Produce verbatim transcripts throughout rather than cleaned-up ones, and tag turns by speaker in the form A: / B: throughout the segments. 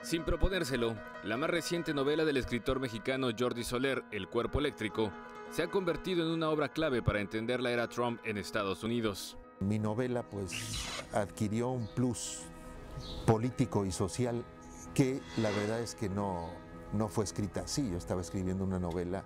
A: Sin proponérselo, la más reciente novela del escritor mexicano Jordi Soler, El cuerpo eléctrico, se ha convertido en una obra clave para entender la era Trump en Estados Unidos.
B: Mi novela pues adquirió un plus político y social que la verdad es que no, no fue escrita así. Yo estaba escribiendo una novela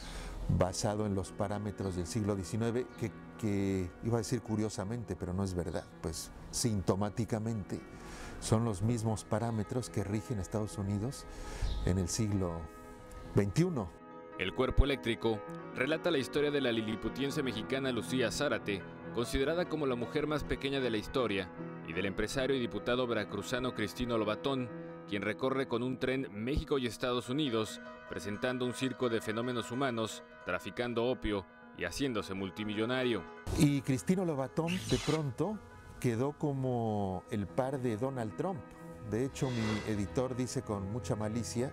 B: basado en los parámetros del siglo diecinueve que, que iba a decir curiosamente, pero no es verdad, pues sintomáticamente son los mismos parámetros que rigen Estados Unidos en el siglo veintiuno.
A: El cuerpo eléctrico relata la historia de la liliputiense mexicana Lucía Zárate, considerada como la mujer más pequeña de la historia, y del empresario y diputado veracruzano Cristino Lobatón, quien recorre con un tren México y Estados Unidos, presentando un circo de fenómenos humanos, traficando opio y haciéndose multimillonario.
B: Y Cristino Lobatón de pronto quedó como el par de Donald Trump. De hecho, mi editor dice con mucha malicia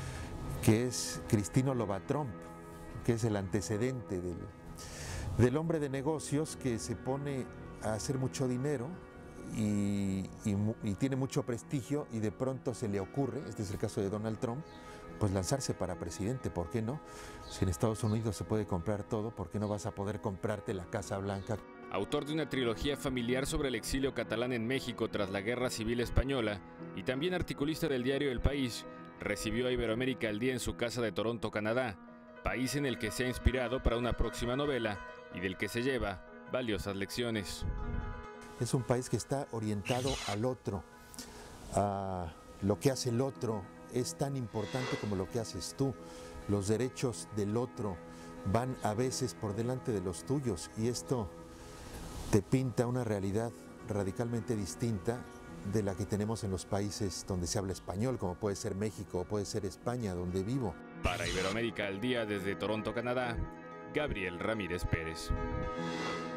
B: que es Cristino Lobatrump, que es el antecedente del, del hombre de negocios que se pone a hacer mucho dinero y, y, y tiene mucho prestigio y de pronto se le ocurre, este es el caso de Donald Trump, pues lanzarse para presidente. ¿Por qué no? Si en Estados Unidos se puede comprar todo, ¿por qué no vas a poder comprarte la Casa Blanca?
A: Autor de una trilogía familiar sobre el exilio catalán en México tras la Guerra Civil Española y también articulista del diario El País, recibió a Iberoamérica al Día en su casa de Toronto, Canadá, país en el que se ha inspirado para una próxima novela y del que se lleva valiosas lecciones.
B: Es un país que está orientado al otro. Uh, lo que hace el otro es tan importante como lo que haces tú. Los derechos del otro van a veces por delante de los tuyos y esto te pinta una realidad radicalmente distinta de la que tenemos en los países donde se habla español, como puede ser México o puede ser España, donde vivo.
A: Para Iberoamérica al Día desde Toronto, Canadá, Gabriel Ramírez Pérez.